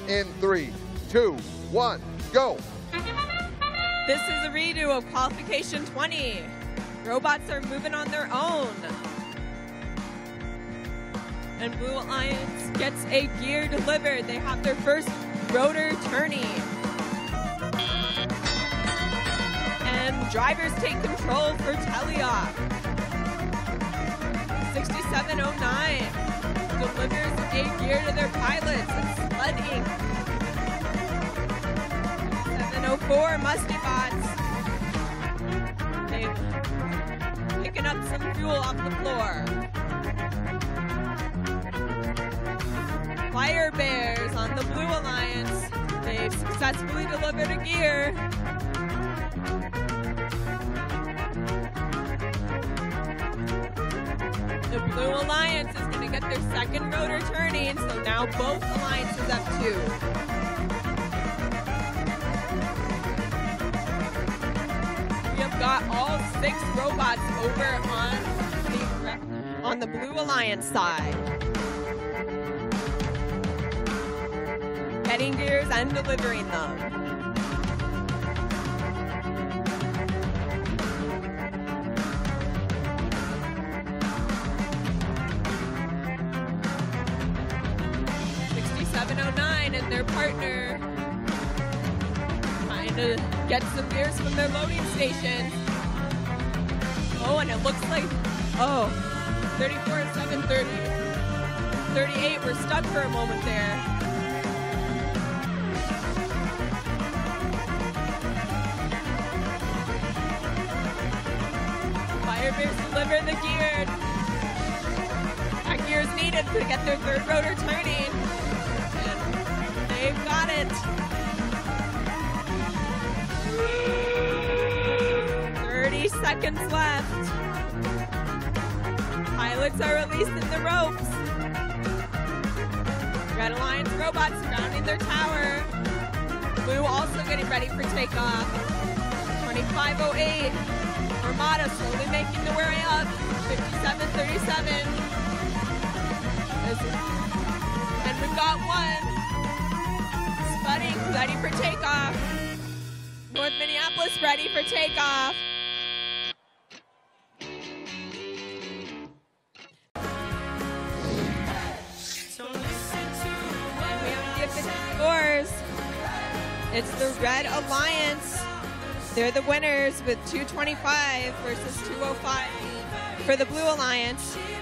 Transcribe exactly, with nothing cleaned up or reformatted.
in three, two, one, go. This is a redo of qualification twenty. Robots are moving on their own. And Blue Alliance gets a gear delivered. They have their first rotor turning. And drivers take control for Teleop. sixty-seven oh nine delivers a gear to their pilots. It's Sledding. seven oh four Musty Bots. They're picking up some fuel off the floor. Fire Bears on the Blue Alliance. They've successfully delivered a gear. The Blue Alliance is going to get their second rotor turning, so now both alliances have two. We have got all six robots over on the, on the Blue Alliance side. Getting gears and delivering them. sixty-seven oh nine and their partner trying to get some gears from their loading stations. Oh, and it looks like, oh, thirty-four seven thirty. thirty-eight, we're stuck for a moment there. Fire Bears deliver the gear. That gear is needed to get their third rotor turning. And they've got it. thirty seconds left. Pilots are releasing the ropes. Red Alliance robots surrounding their tower. Blue also getting ready for takeoff. twenty-five oh eight. Armada slowly making their way up. fifty-seven thirty-seven. And we've got one. Spudding ready for takeoff. North Minneapolis ready for takeoff. And we have the official scores. It's the Red Alliance. They're the winners with two twenty-five versus two oh five for the Blue Alliance.